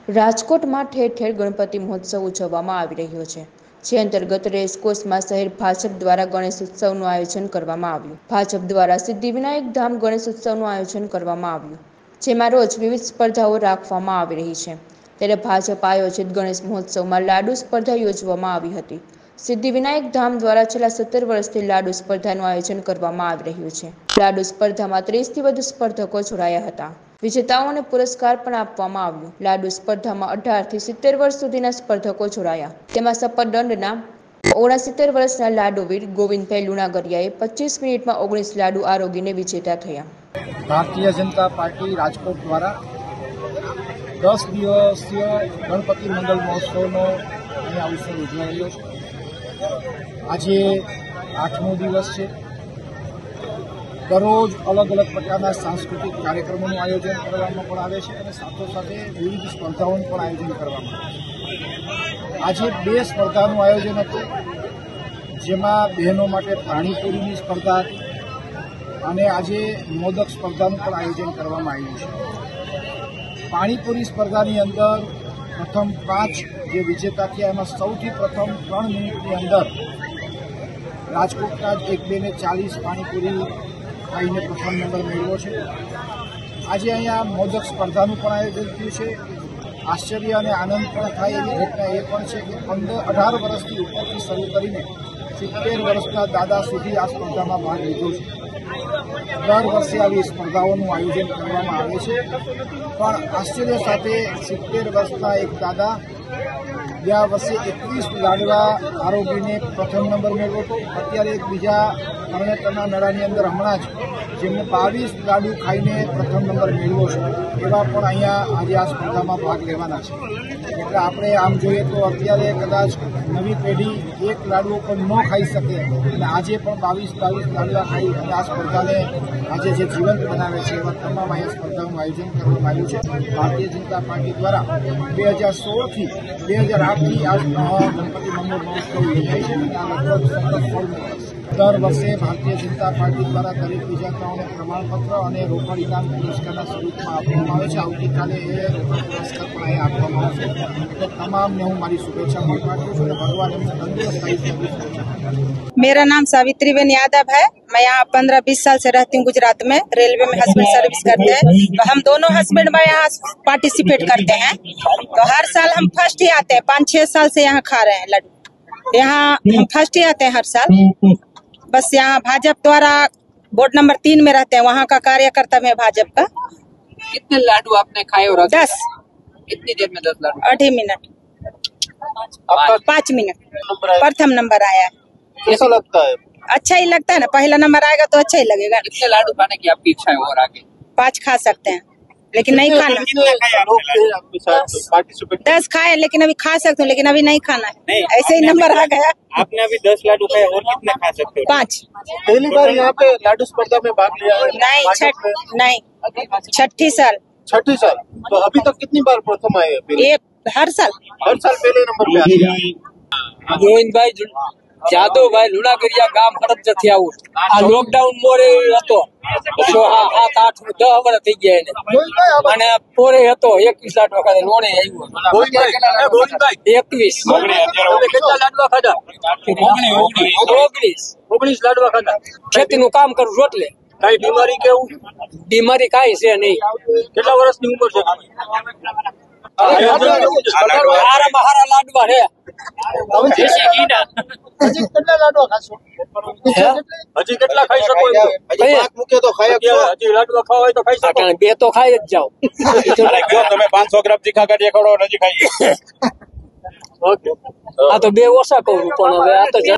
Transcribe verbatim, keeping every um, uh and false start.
રાજકોટમાં ઠેર ઠેર ગણપતિ મહોત્સવ ઉજવવામાં આવી રહ્યો છે, જે અંતર્ગત રેસકોર્સમાં શહેર ભાજપ દ્વારા ગણેશ ઉત્સવનું આયોજન કરવામાં આવ્યું. ભાજપ દ્વારા સિદ્ધિવિનાયક ધામ ગણેશ ઉત્સવનું આયોજન કરવામાં આવ્યું, જેમાં રોજ વિવિધ સ્પર્ધાઓ રાખવામાં આવી રહી છે. ત્યારે ભાજપ આયોજિત ગણેશ મહોત્સવમાં લાડુ સ્પર્ધા યોજવામાં આવી હતી. સિદ્ધિવિનાયક ધામ દ્વારા છેલ્લા સત્તર વર્ષથી લાડુ સ્પર્ધાનું આયોજન કરવામાં આવી રહ્યું છે. લાડુ સ્પર્ધામાં ત્રીસથી વધુ સ્પર્ધકો જોડાયા હતા. વિજેતાઓને પુરસ્કાર પણ આપવામાં આવ્યો. લાડુ સ્પર્ધામાં અઢાર થી સિત્તેર વર્ષ સુધીના સ્પર્ધકો જોડાયા. તેમાં સપરદંડના ઓગણસિત્તેર વર્ષના લાડુવીર ગોવિંદભાઈ લુણાગરિયાએ પચીસ મિનિટમાં ઓગણીસ લાડુ આરોગીને વિજેતા થયા. ભારતીય જનતા પાર્ટી રાજકોટ દ્વારા દસ દિવસીય ગણપતિ મંગલ મહોત્સવનો અહીંયા અવસર ઉજવાઈ રહ્યો છે. આજે આઠમો દિવસ છે. દરરોજ અલગ અલગ પ્રકારના સાંસ્કૃતિક કાર્યક્રમોનું આયોજન કરવામાં પણ આવે છે અને સાથોસાથે વિવિધ સ્પર્ધાઓનું પણ આયોજન કરવામાં આવે છે. આજે બે સ્પર્ધાનું આયોજન હતું, જેમાં બહેનો માટે પાણીપુરીની સ્પર્ધા હતી અને આજે મોદક સ્પર્ધાનું પણ આયોજન કરવામાં આવ્યું છે. પાણીપુરી સ્પર્ધાની અંદર પ્રથમ પાંચ જે વિજેતા થયા એમાં સૌથી પ્રથમ ત્રણ મિનિટની અંદર રાજકોટના જ એક બે ને ચાલીસ પાણીપુરી ખાઈને પ્રથમ નંબર મેળવ્યો છે. આજે અહીંયા મોદક સ્પર્ધાનું પણ આયોજન થયું છે. આશ્ચર્ય અને આનંદ પણ થાય એવી ઘટના એ પણ છે કે પંદર અઢાર વર્ષથી ઉપરથી શરૂ કરીને સિત્તેર વર્ષના દાદા સુધી આ સ્પર્ધામાં ભાગ લીધો છે. દર વર્ષે આવી સ્પર્ધાઓનું આયોજન કરવામાં આવે છે, પણ આશ્ચર્ય સાથે સિત્તેર વર્ષના એક દાદા ગયા વર્ષે એકવીસ લાડવા આરોગીને પ્રથમ નંબર મેળવ્યો હતો. અત્યારે એક બીજા તરણેતરના મેળાની અંદર હમણાં જ જેમને બાવીસ લાડુ ખાઈને પ્રથમ નંબર મેળવ્યો છે, એવા પણ અહીંયા આજે આ સ્પર્ધામાં ભાગ લેવાના છે. એટલે આપણે આમ જોઈએ તો અત્યારે કદાચ નવી પેઢી એક લાડુ પણ ન ખાઈ શકે અને આજે પણ બાવીસ બાવીસ લાડવા ખાઈ અને આ સ્પર્ધાને આજે જે જીવંત બનાવે છે એવા તમામ અહીંયા સ્પર્ધાનું આયોજન કરવામાં આવ્યું છે. ભારતીય જનતા પાર્ટી દ્વારા બે હજાર સોળથી બે હજાર આઠથી આ ગણપતિ મંગળ મહોત્સવ યોજાય છે અને આ લગભગ સતત સોળમું વર્ષ. દર વર્ષે ભારતીય જનતા પાર્ટી દ્વારા દરેક વિજેતાઓને પ્રમાણપત્ર અને રોકડ ઇનામ પુરસ્કારના સ્વરૂપમાં આપવામાં આવે છે. આવતીકાલે એ રોકડ પુરસ્કાર પણ અહીંયા આપવામાં આવશે. તો તમામને હું મારી શુભેચ્છા પણ પાઠવું છું અને ભગવાન એમને તંદુરસ્ત આયુષ્ય. मेरा नाम सावित्री बेन यादव है. मैं यहाँ पंद्रह बीस साल से रहती हूँ गुजरात में. रेलवे में हस्बैंड सर्विस करते हैं, तो हम दोनों हस्बैंड में यहाँ पार्टिसिपेट करते हैं. तो हर साल हम फर्स्ट ही आते हैं. पाँच छह साल से यहाँ खा रहे हैं लड्डू. यहाँ हम फर्स्ट ही आते हैं हर साल. बस यहाँ भाजपा द्वारा बोर्ड नंबर तीन में रहते हैं, वहाँ का कार्यकर्ता में भाजपा का. कितने लाडू आपने खाए? और दस. कितनी देर में दस लाडू? अढ़ी मिनट पाँच मिनट प्रथम नंबर आया है. कैसा लगता है? अच्छा ही लगता है ना. पहला नंबर आएगा तो अच्छा ही लगेगा. कितने लाडू खाने की आपकी इच्छा है और आगे? पाँच खा सकते हैं, लेकिन नहीं खाना. दस खाए लेकिन अभी खा सकते हो, लेकिन अभी नहीं खाना है. ऐसे ही नंबर आ गया. आपने अभी दस लाडू खाए और कितने खा सकते हो? पाँच. पहली बार यहाँ पे लाडू स्पर्धा में भाग लिया है? नहीं छठ नहीं छठी साल. छठी साल. तो अभी तक कितनी बार प्रथम आए? ये हर साल हर साल पहले नंबर पे आते हैं. ગોવિંદભાઈ જાદવભાઈ લુણાગરિયા, ગામ હડપ જથી આવું. આ લોકડાઉન મોરે હતો, સાત આઠ દસ વર્ષ થઈ ગયા એને, અને પોરે હતો એકવીસ લાડવા ખાધા. લોણે આવ્યું એકવીસ. કેટલા લાડવા ખાધા? ઓગણીસ ઓગણીસ લાડવા ખાધા. ખેતી નું કામ કરું છું એટલે. કઈ બીમારી કેવું? બીમારી કાંઈ છે નહીં. કેટલા વર્ષની ઉંમર છે? હારા હારા લાડવા છે. હજી કેટલા લાડવા ખાશો? હજી કેટલા ખાઈ શકો? મૂકે તો ખાઈ હજી લાડવા ખાવા હોય તો ખાઈ શકો. બે તો ખાઈ જ જાઓ. જો તમે પાંચસો ગ્રામ તીખા કાઢીએ ખડો હજી ખાઈ. આ તો બે ઓછા કહું પણ હવે આ તો